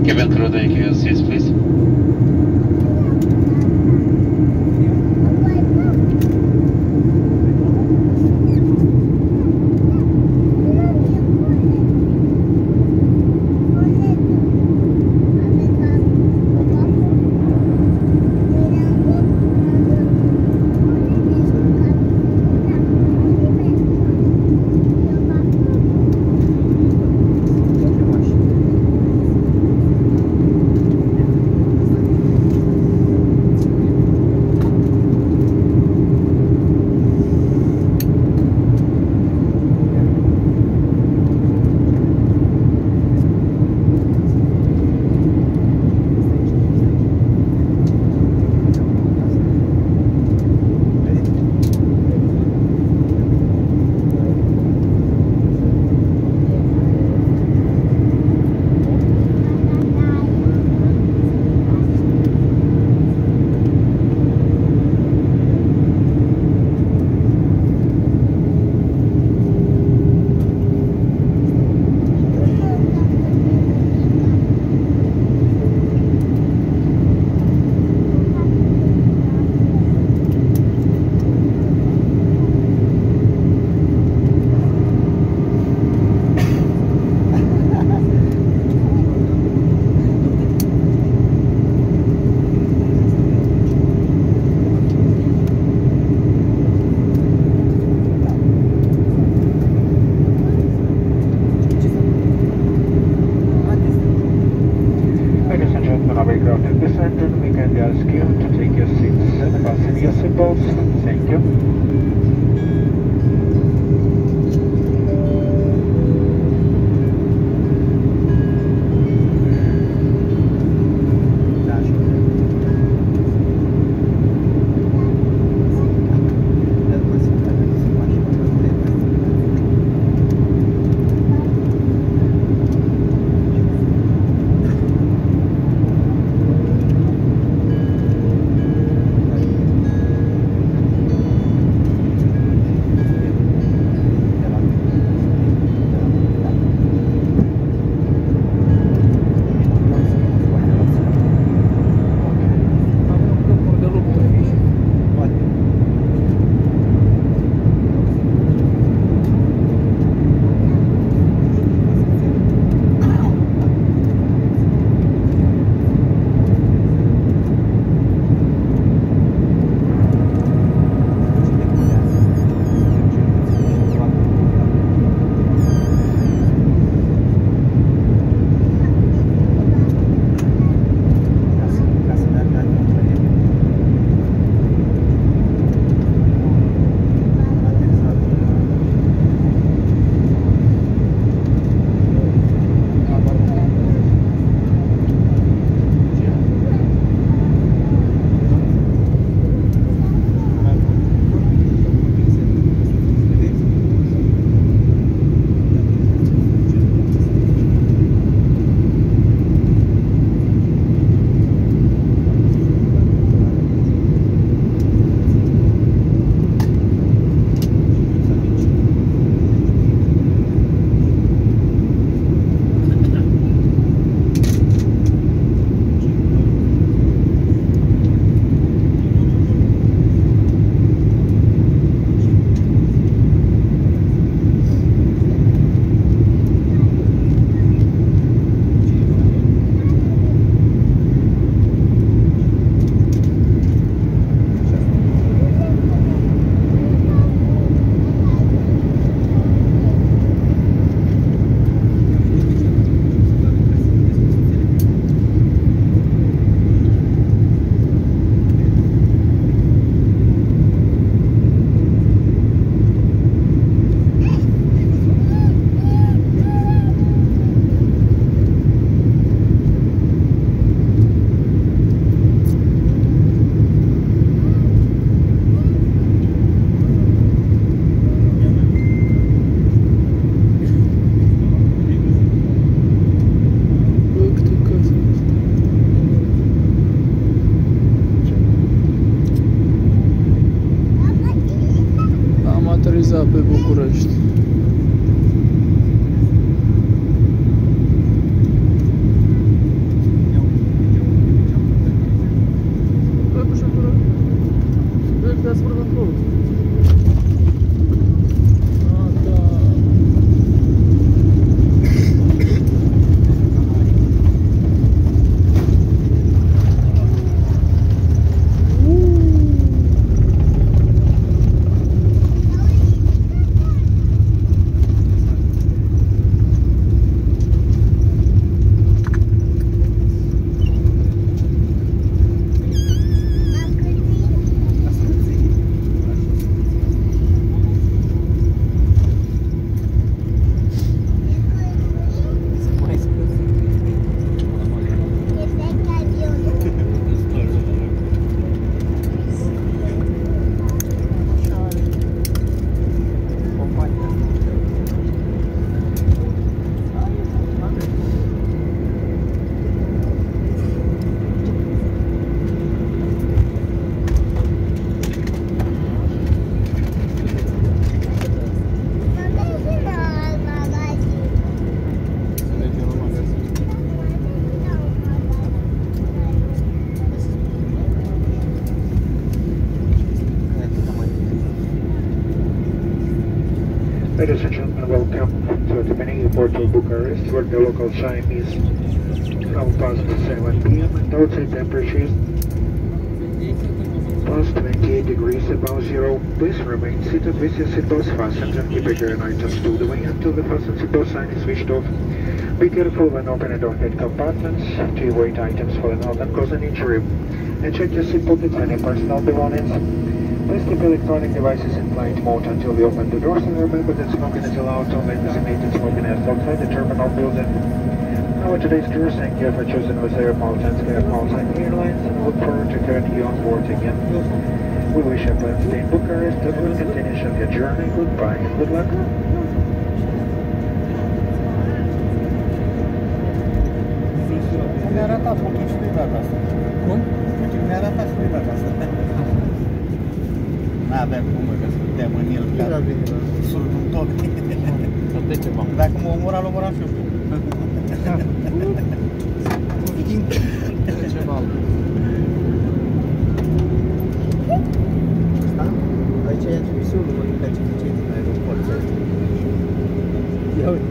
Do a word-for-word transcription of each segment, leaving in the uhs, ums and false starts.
Kevin, throw the seats, please. Welcome to the main airport of Bucharest, where the local time is half past seven p m and outside temperature plus twenty-eight degrees above zero. Please remain seated with your seatbelts fastened and keep your items stowed away until the fasten seatbelt sign is switched off. Be careful when opening overhead compartments to avoid items falling out and cause an injury. And check your seat pockets and any personal belongings. Please keep electronic devices in flight mode until we open the doors, and remember that smoking is allowed only in designated smoking areas outside the terminal building. Now, today's tour, thank you for choosing Wizz Air Malta Malta Airlines, and look forward to having you on board again. We wish you a pleasant stay in Bucharest and good continuation of your journey. Goodbye and good luck. Ne arăta Putin și de data asta. Cum? Putin ne arăta și de data asta. N-aveam cum, că suntem în el ca sul un tot. Dacă mă omora, l omoram și eu. Ceva. Asta? Aici e transmisul, mă gândea ce zice din aeroport. Ia uite.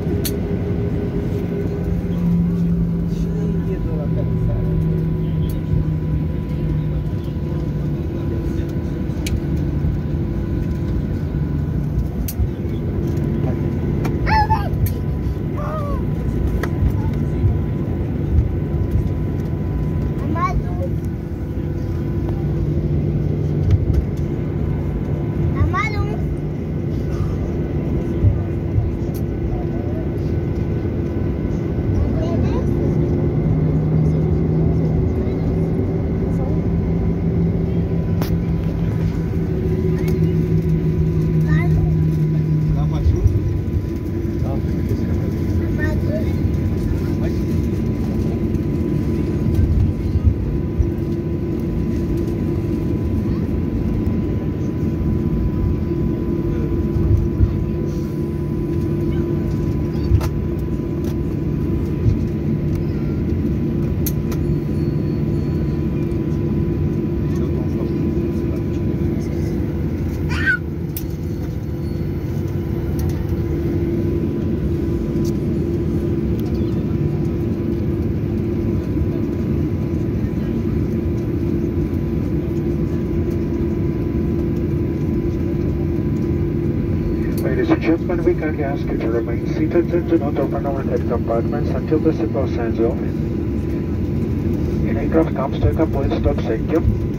Ladies and gentlemen, we kindly ask you to remain seated and do not open overhead compartments until the seatbelt signs off. In aircraft comes to a complete stop, thank you.